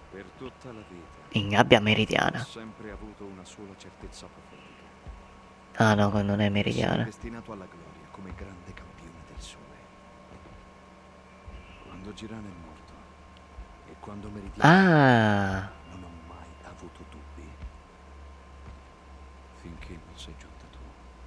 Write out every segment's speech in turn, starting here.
Per tutta la vita In gabbia ho meridiana. sempre avuto una sola certezza profetica. Ah no, non è Di essere meridiana. destinato alla gloria come grande campione del sole. Quando Girano è morto e quando Meridiana è morta, Ah, non ho mai avuto dubbi. Finché non sei giunta tu.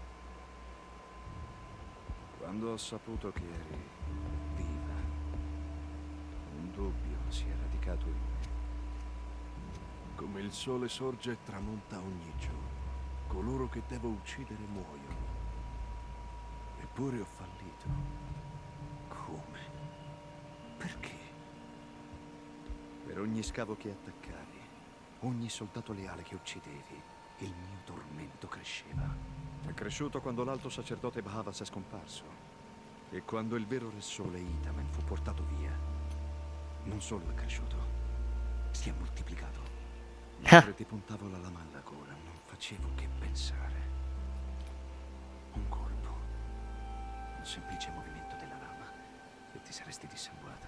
Quando ho saputo che eri viva, un dubbio si è radicato in me. Come il sole sorge e tramonta ogni giorno. Coloro che devo uccidere muoiono. Eppure ho fallito. Come? Perché? Per ogni scavo che attaccavi, ogni soldato leale che uccidevi, il mio tormento cresceva. È cresciuto quando l'alto sacerdote Bahavas è scomparso. E quando il vero Re Sole Itamen fu portato via. Non solo è cresciuto, si è moltiplicato. ah, Mentre ti puntavo la lama alla gola, non facevo che pensare. Un colpo, un semplice movimento della lama e ti saresti dissanguata.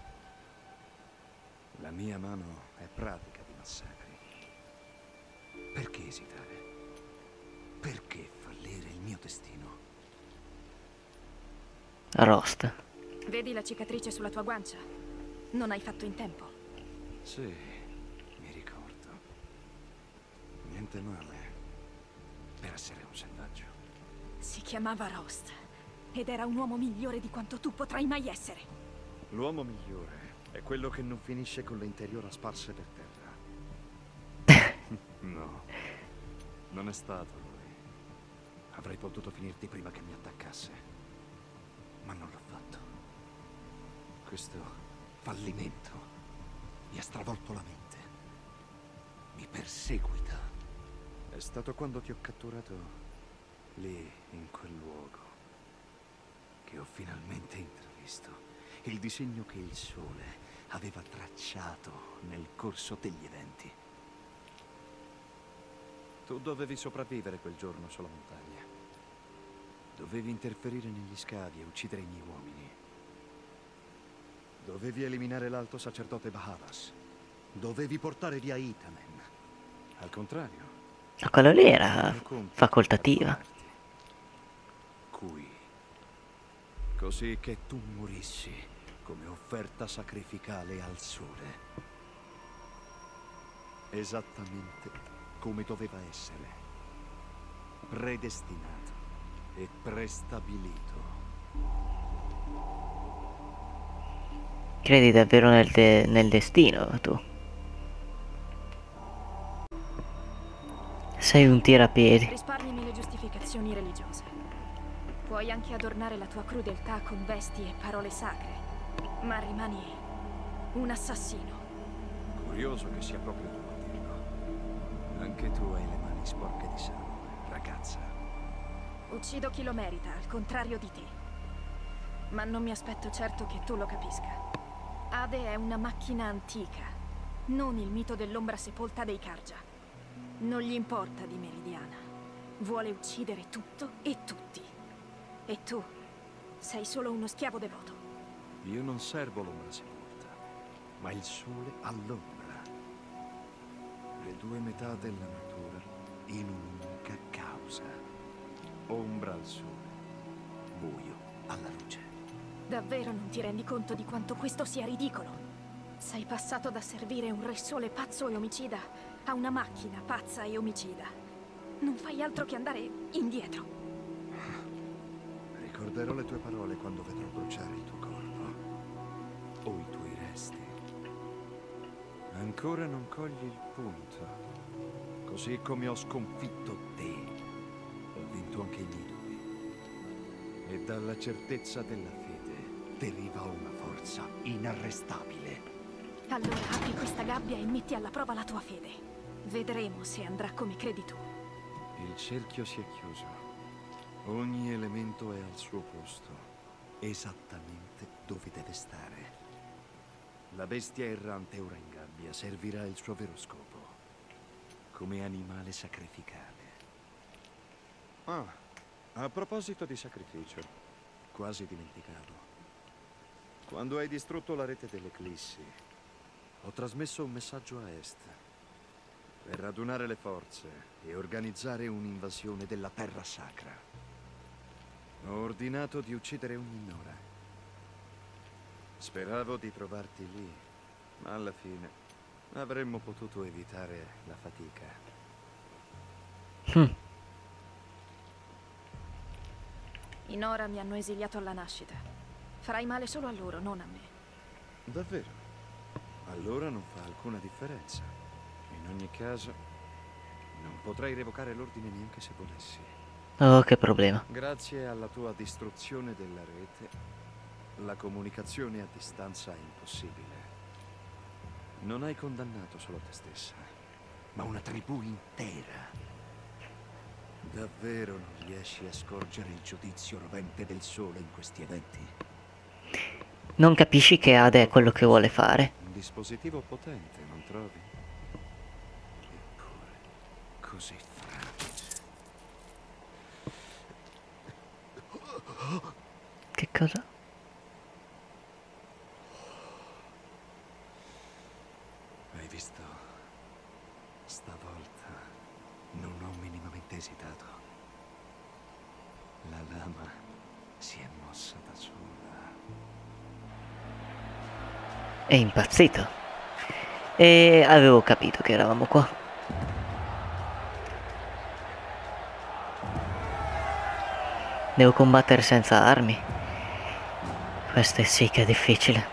La mia mano è pratica di massacri. Perché esitare? Perché fallire il mio destino? Rost. Vedi la cicatrice sulla tua guancia? Non hai fatto in tempo. Sì, mi ricordo. Niente male per essere un selvaggio. Si chiamava Rost ed era un uomo migliore di quanto tu potrai mai essere. L'uomo migliore è quello che non finisce con le interiora sparse per terra. No, non è stato lui. Avrei potuto finirti prima che mi attaccasse, ma non l'ho fatto. Questo fallimento mi ha stravolto la mente. Mi perseguita. È stato quando ti ho catturato lì, in quel luogo, che ho finalmente intravisto il disegno che il sole aveva tracciato nel corso degli eventi. Tu dovevi sopravvivere quel giorno sulla montagna. Dovevi interferire negli scavi e uccidere i miei uomini. Dovevi eliminare l'alto sacerdote Bahavas. Dovevi portare via Itamen. Al contrario, Ma quello lì il era mio compito era facoltativa. partorarti. Qui. Così che tu morissi come offerta sacrificale al sole. Esattamente come doveva essere. Predestinato e prestabilito. Credi davvero nel destino, tu? Sei un tirapiedi. Risparmiami le giustificazioni religiose. Puoi anche adornare la tua crudeltà con vesti e parole sacre, ma rimani un assassino. Curioso che sia proprio tu a dirlo. Anche tu hai le mani sporche di sangue, ragazza. Uccido chi lo merita, al contrario di te. Ma non mi aspetto certo che tu lo capisca. Ade è una macchina antica, non il mito dell'ombra sepolta dei Karja. Non gli importa di Meridiana. Vuole uccidere tutto e tutti. E tu sei solo uno schiavo devoto. Io non servo l'ombra sepolta, ma il sole all'ombra. Le due metà della natura in un'unica causa. Ombra al sole, buio alla luce. Davvero non ti rendi conto di quanto questo sia ridicolo? Sei passato da servire un re sole pazzo e omicida a una macchina pazza e omicida. Non fai altro che andare indietro. Ricorderò le tue parole quando vedrò bruciare il tuo corpo. O i tuoi resti. Ancora non cogli il punto. Così come ho sconfitto te, ho vinto anche i miei dubbi. E dalla certezza della fede deriva una forza inarrestabile. Allora apri questa gabbia e metti alla prova la tua fede. Vedremo se andrà come credi tu. Il cerchio si è chiuso. Ogni elemento è al suo posto, esattamente dove deve stare. La bestia errante ora in gabbia servirà il suo vero scopo, come animale sacrificale. Ah, a proposito di sacrificio, quasi dimenticavo. Quando hai distrutto la rete dell'Eclissi, Ho trasmesso un messaggio a est per radunare le forze e organizzare un'invasione della Terra Sacra. Ho ordinato di uccidere ogni Nora. Speravo di trovarti lì, ma alla fine avremmo potuto evitare la fatica. I Nora mi hanno esiliato alla nascita. Farai male solo a loro, non a me. Davvero? Allora non fa alcuna differenza. In ogni caso, non potrei revocare l'ordine neanche se volessi. Oh, che problema. Grazie alla tua distruzione della rete, la comunicazione a distanza è impossibile. Non hai condannato solo te stessa, ma una tribù intera. Davvero non riesci a scorgere il giudizio rovente del sole in questi eventi? Non capisci che Ade è quello che vuole fare? Un dispositivo potente, non trovi? Eppure, così fragile. Che cosa? Hai visto? Stavolta non ho minimamente esitato. La lama si è mossa da sola. È impazzito. E avevo capito che eravamo qua. Devo combattere senza armi. Questo sì che è difficile.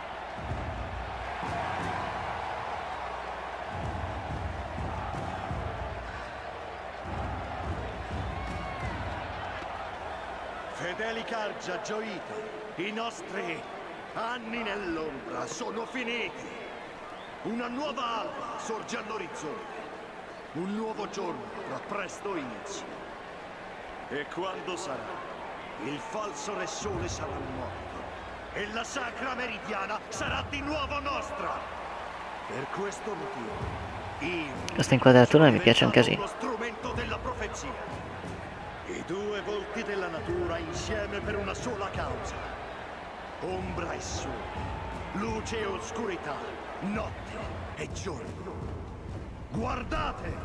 Fedeli Cargia, Gioito, i nostri anni nell'ombra sono finiti. Una nuova alba sorge all'orizzonte. Un nuovo giorno avrà presto inizio. E quando sarà? Il falso Re Sole sarà morto. E la Sacra Meridiana sarà di nuovo nostra. Per questo motivo, io Questa inquadratura sono mi piace un diventato casino. uno strumento della profezia. I due volti della natura insieme per una sola causa. Ombra e sole, luce e oscurità, notte e giorno. Guardate!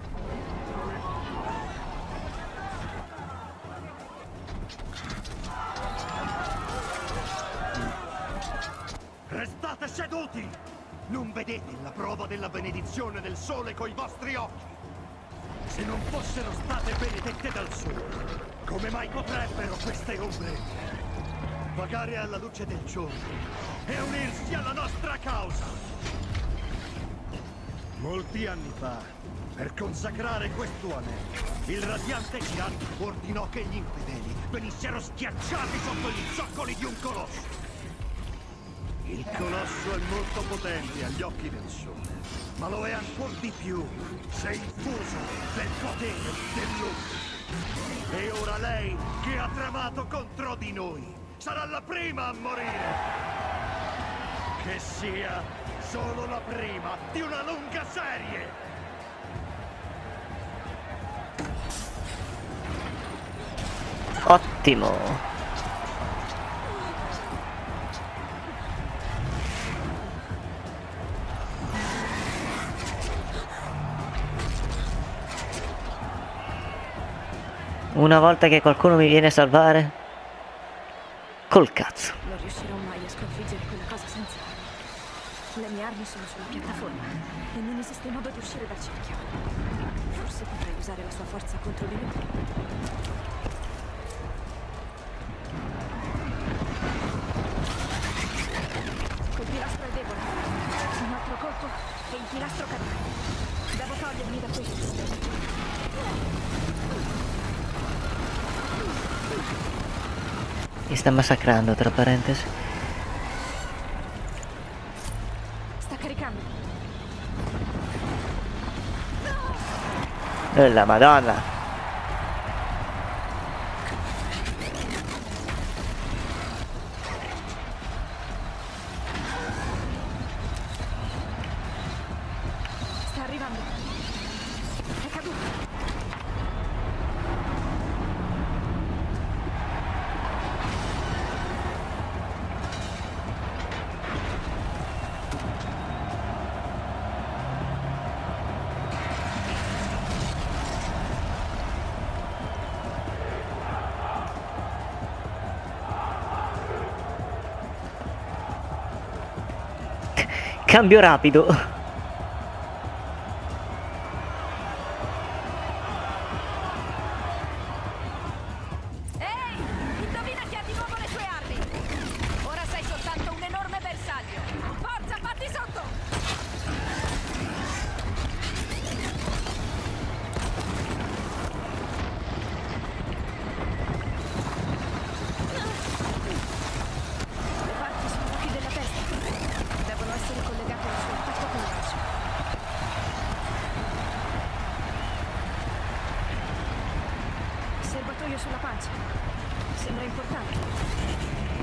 Restate seduti! Non vedete la prova della benedizione del sole coi vostri occhi? Se non fossero state benedette dal sole, come mai potrebbero queste ombre vagare alla luce del giorno e unirsi alla nostra causa? Molti anni fa, per consacrare questo anello, il radiante gigante ordinò che gli infedeli venissero schiacciati sotto gli zoccoli di un colosso. Il colosso è molto potente agli occhi del sole, ma lo è ancor di più se infuso del potere dell'ombra. E ora lei, che ha tramato contro di noi, sarà la prima a morire. Che sia solo la prima di una lunga serie. Ottimo. Una volta che qualcuno mi viene a salvare, col cazzo. Non riuscirò mai a sconfiggere quella cosa senza armi. Le mie armi sono sulla piattaforma e non esiste modo di uscire dal cerchio. Forse potrei usare la sua forza contro di lui. Quel pilastro è debole. Un altro colpo e il pilastro cadrà. Devo togliermi da qui. Mi sta massacrando, tra parentesi. Sta caricando. La Madonna. Sta arrivando. È caduto. Cambio rapido. Ehi! Indovina chi ha di nuovo le sue armi! Ora sei soltanto un enorme bersaglio! Forza, fatti sotto! Le parti sono qui della testa. Devono essere collegate al suo attacco con l'ascia. Serbatoio sulla pancia. Sembra importante.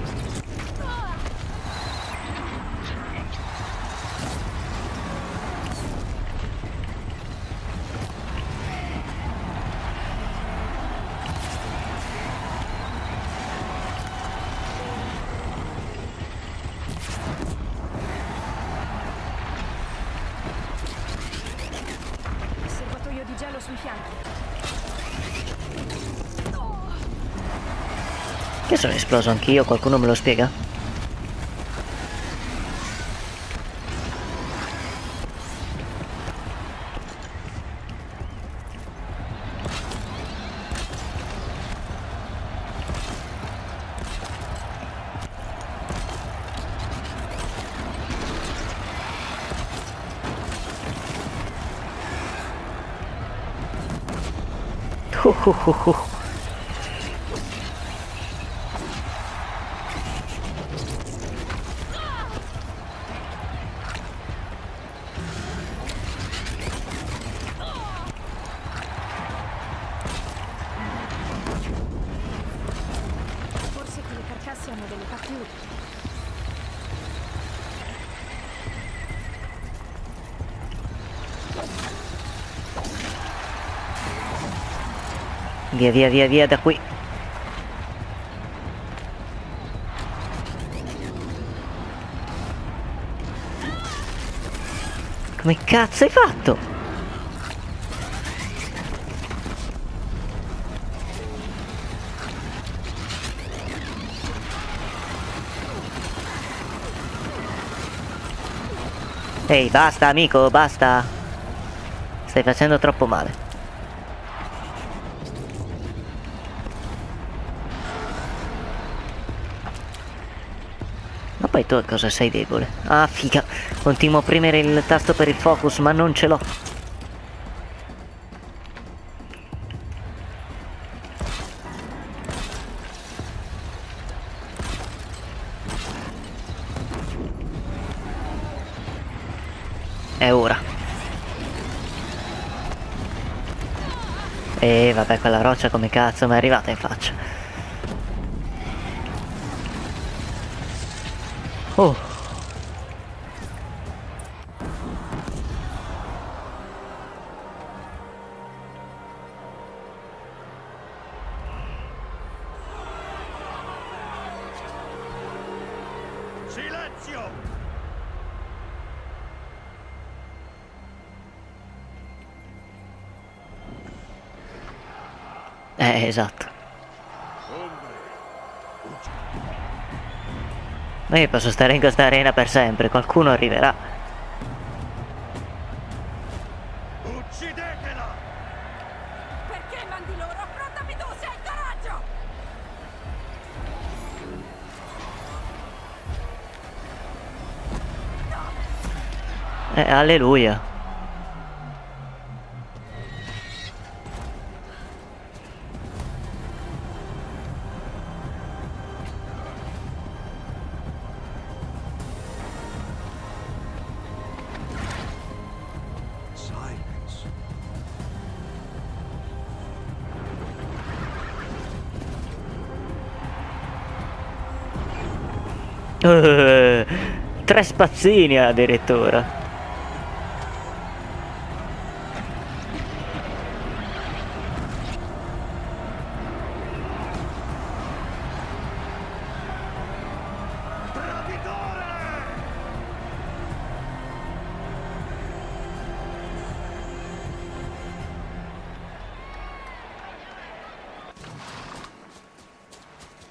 Serbatoio di gelo sui fianchi. Che sono esploso anch'io? Qualcuno me lo spiega? Uh. Forse quelle carcasse hanno delle parti utili. Via da qui. Come cazzo hai fatto? Ehi, basta amico, basta. Stai facendo troppo male. Ma poi tu a cosa sei debole? Ah, figa. Continuo a premere il tasto per il focus, ma non ce l'ho. È ora. E vabbè, quella roccia come cazzo mi è arrivata in faccia. Oh. Silenzio! Esatto. Ma io posso stare in questa arena per sempre, qualcuno arriverà. Uccidetela! Perché mandi loro? Affrontami tu se hai coraggio! Alleluia. Silence. Tre spazzini addirittura.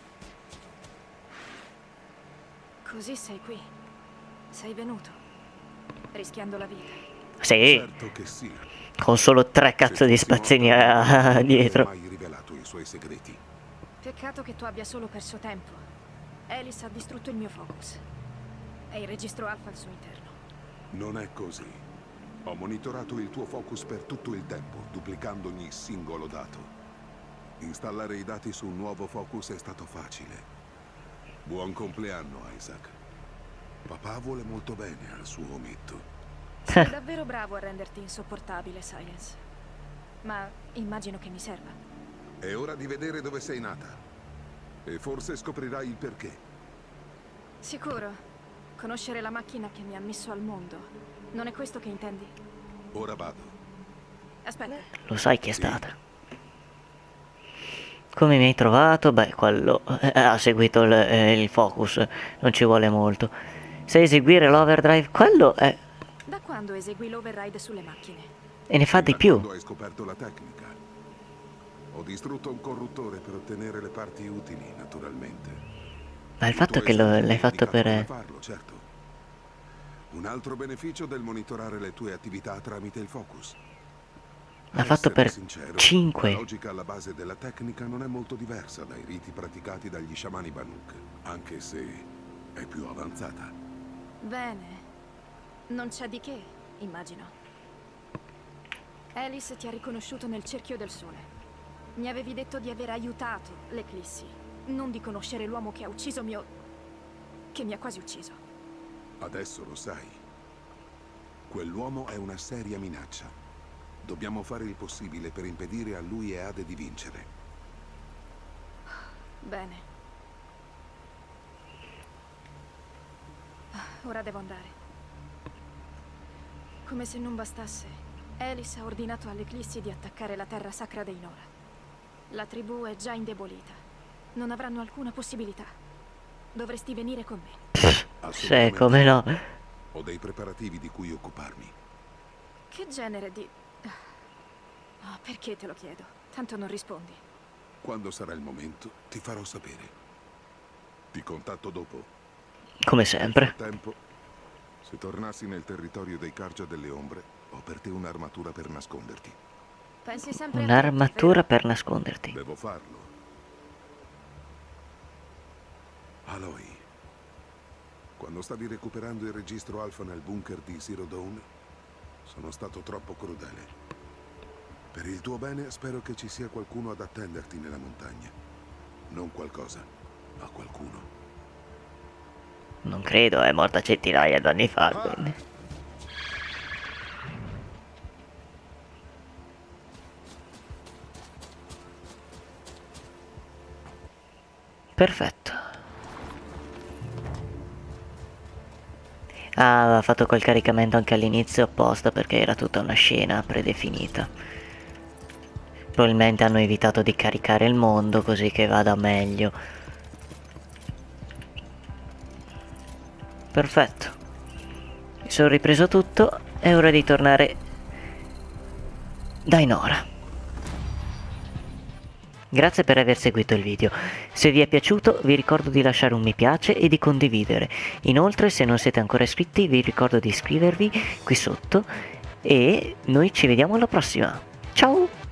Così sei qui. Sei venuto. rischiando la vita. Sì, Certo che sì. con solo 3 cazzo di spazzini dietro. Non hai mai rivelato i suoi segreti. Peccato che tu abbia solo perso tempo. Alice ha distrutto il mio focus. E il registro alfa al suo interno. Non è così. Ho monitorato il tuo focus per tutto il tempo, duplicando ogni singolo dato. Installare i dati su un nuovo focus è stato facile. Buon compleanno, Isaac. Papà vuole molto bene al suo ometto. Sei davvero bravo a renderti insopportabile, Silence. Ma immagino che mi serva. È ora di vedere dove sei nata. E forse scoprirai il perché. Sicuro? Conoscere la macchina che mi ha messo al mondo. Non è questo che intendi? Ora vado. Aspetta. Lo sai chi è stata? Come mi hai trovato? Beh, quello ha seguito il focus, non ci vuole molto. Se eseguire l'overdrive, quello è... Da quando esegui l'override sulle macchine? E ne fa di Da più. quando hai scoperto la tecnica. Ho distrutto un corruttore per ottenere le parti utili, naturalmente. Ma il fatto che l'hai fatto per... Farlo, certo. Un altro beneficio del monitorare le tue attività tramite il focus. L'ha fatto per Sincero, 5. La logica alla base della tecnica non è molto diversa dai riti praticati dagli sciamani Banuk, anche se è più avanzata. Bene. Non c'è di che, immagino. Alice ti ha riconosciuto nel cerchio del sole. Mi avevi detto di aver aiutato l'Eclissi, non di conoscere l'uomo che ha ucciso che mi ha quasi ucciso. Adesso lo sai. Quell'uomo è una seria minaccia. Dobbiamo fare il possibile per impedire a lui e Ade di vincere. Bene. Ora devo andare. Come se non bastasse, Alice ha ordinato all'Eclissi di attaccare la terra sacra dei Nora. La tribù è già indebolita. Non avranno alcuna possibilità. Dovresti venire con me. Sì, come no. Ho dei preparativi di cui occuparmi. Che genere di... Oh, perché te lo chiedo? Tanto non rispondi. Quando sarà il momento, ti farò sapere. Ti contatto dopo. Come sempre. Nel tempo, se tornassi nel territorio dei Cargia delle Ombre, ho per te un'armatura per nasconderti. Pensi sempre a Un'armatura tutti, per nasconderti. Devo farlo. Aloy, quando stavi recuperando il registro alfa nel bunker di Zero Dawn, sono stato troppo crudele. Per il tuo bene spero che ci sia qualcuno ad attenderti nella montagna. Non qualcosa, ma qualcuno. Non credo, è morta centinaia d'anni fa, quindi. Perfetto. Ah, aveva fatto quel caricamento anche all'inizio apposta perché era tutta una scena predefinita. Probabilmente hanno evitato di caricare il mondo così che vada meglio. Perfetto. Mi sono ripreso tutto, è ora di tornare dai Nora. Grazie per aver seguito il video. Se vi è piaciuto vi ricordo di lasciare un mi piace e di condividere. Inoltre, se non siete ancora iscritti vi ricordo di iscrivervi qui sotto e noi ci vediamo alla prossima. Ciao!